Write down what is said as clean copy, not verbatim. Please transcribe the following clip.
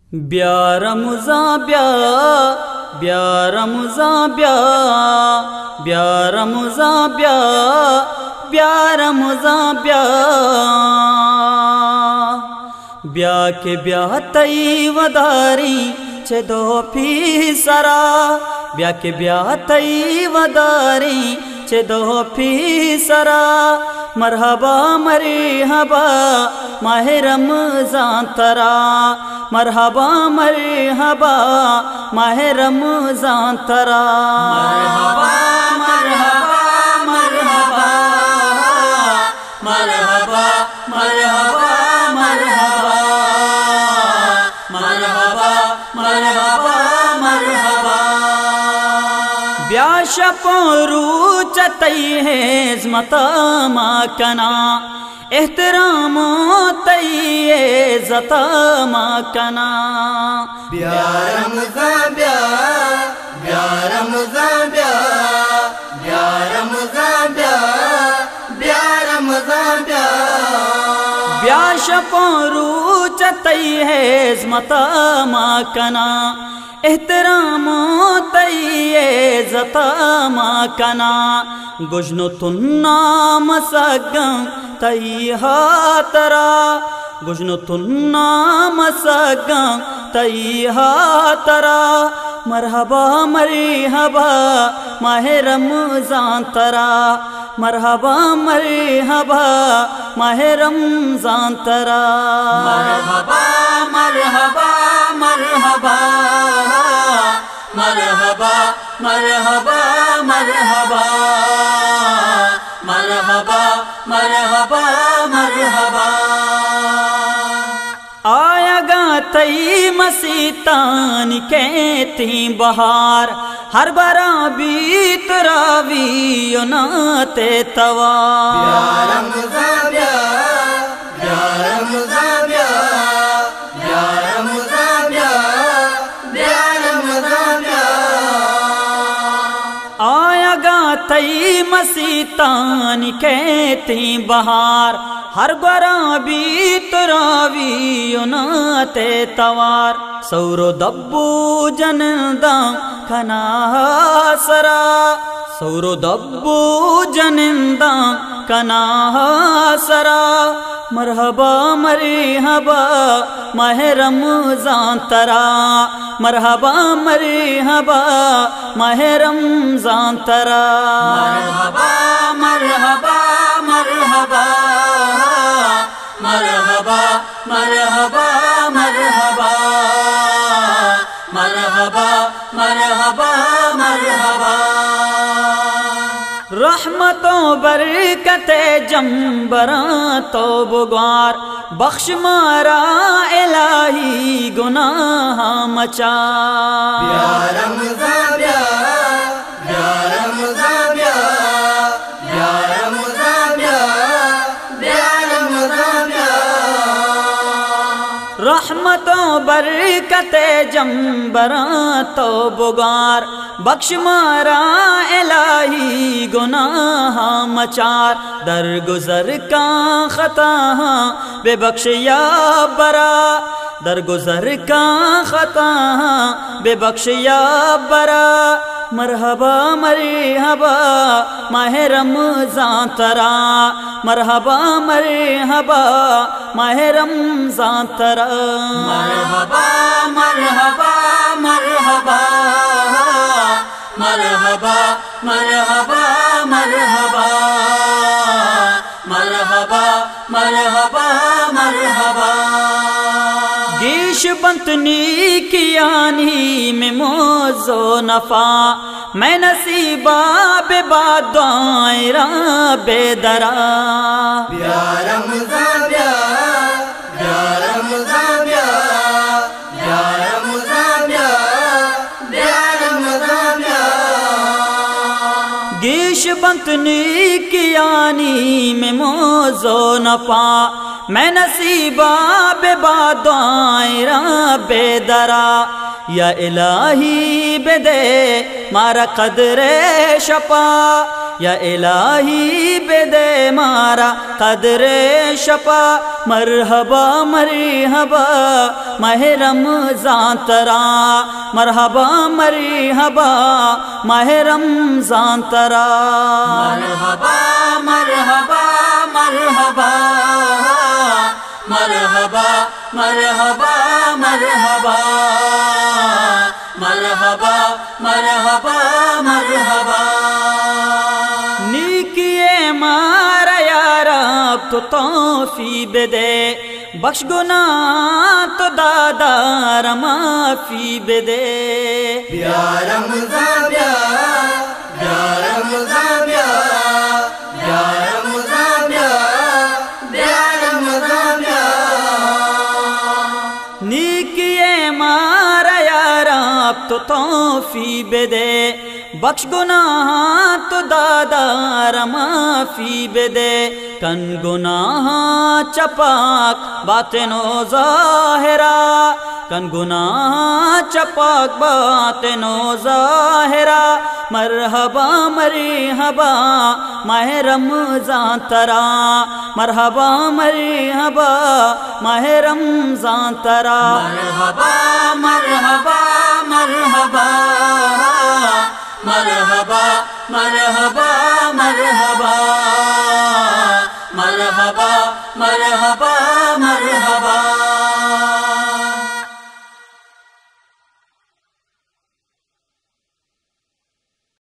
बिया रमज़ान बिया, बिया रमज़ान बिया, बिया रमज़ान बिया, बिया रमज़ान बिया, बिया के बिया तई वदारी छे दो फी सरा, बिया के बिया तई वदारी छे दो फी सरा। मरहबा मरहबा माहे रमज़ान तरा, मरहबा मरहबा माहे रमज़ान तरा। मरहबा मरहबा मरहबा मरहबा मरहबा मरहबा मरहबा मरहबा मरहबा। ब्याशपोरू चतई है इज़्मता माकना, एहतरामो तई इज़्ज़ता माकना। बिया रमज़ान बिया, बिया रमज़ान बिया, बिया रमज़ान बिया, बिया रमज़ान बिया। ब्याशपोरू चतई है इज़्मता माकना, एहतरामो तई इज़्ज़ता माकना। गुजनो तुन्ना मसगं तई हातरा, गुजनो तुन्ना मसगं तई हातरा। मरहबा मरहबा माहे रमज़ान तरा, मरहबा मरहबा माहे रमज़ान तरा। मरहबा मरहबा मरहबा मरहबा मरहबा मरहबा मरहबा मरहबा मरहबा। आयगा तई मसीतान कहती बहार, हर बरा बीत रावी नाते तवा। बिया रमज़ान बिया, बिया रमज़ान बिया, बिया रमज़ान बिया, बिया रमज़ान बिया। आयगा तई मसीतान कहती बहार, हर बरा बीत रावी नाते तवार। सौरो दब्बू जनदा खना सरा, सौरो दब्बू जनिंदा कना सरा। मरहबा मरहबा माहे रमज़ान तरा, मरहबा मरहबा माहे रमज़ान तरा। मरहबा मरहबा मरहबा मरहबा मरहबा मरहबा मरहबा मरहबा मरहबा। रहमतों बरकते जंबरा तो बुगवार, बख्श मारा इलाही गुनाह मचा। बिया रमज़ान बिया, बिया रमज़ान बिया, बिया रमज़ान बिया, बिया रमज़ान बिया। रहमतों बरकते जंबरा तो बुगार, बख्श मारा इलाही गुनाह मचार। दरगुजर का खता बेबख्श या बरा, दरगुजर का खता बेबख्श या बरा। मरहबा मरहबा माहे रमज़ान तरा, मरहबा मरहबा माहे रमज़ान तरा। मरहबा मरहबा मरहबा मरहबा मरहबा मरहबा मरहबा मरहबा मरहबा। गीश बंतनी कियानी में मोज़ो नफा, मैं नसीबा बेबादायरा बेदरा। बिया रमज़ान बिया, बिया रमज़ान बिया, बिया रमज़ान बिया, बिया रमज़ान बिया। गीश बंतनी कियानी में मोज़ो नफा, मैं नसीबा बेबादायरा बेदरा। या इलाही बेदे मारा कदरे शपा, या इलाही बेदे मारा कदरे शपा मरहबा मरहबा माह रमज़ान तरा मरहबा मरहबा माह रमज़ान तरा मरहबा मरहबा मरहबा मरहबा मरहबा मरहबा मरहबा मरहबा मरहबा नीकिए मारा यार अब तो तौफी बेदे बख्श गुनाह तो दादा माफी बेदे बिया रमज़ान बिया बिया रमज़ान बिया बिया रमज़ान बिया बिया रमज़ान बिया नीकिए मारा यार अब तो तौफी बेदे बख्श गुनाह तो दादा माफी बेदे कन गुनाह चपाक बातेनो ज़ाहिरा कन गुनाह चपाक बातेनो ज़ाहिरा मरहबा मरहबा माह रमज़ान तरा मरहबा मरहबा माह रमज़ान तरा मरहबा मरहबा मरहबा मरहबा मरहबा मरहबा मरहबा मरहबा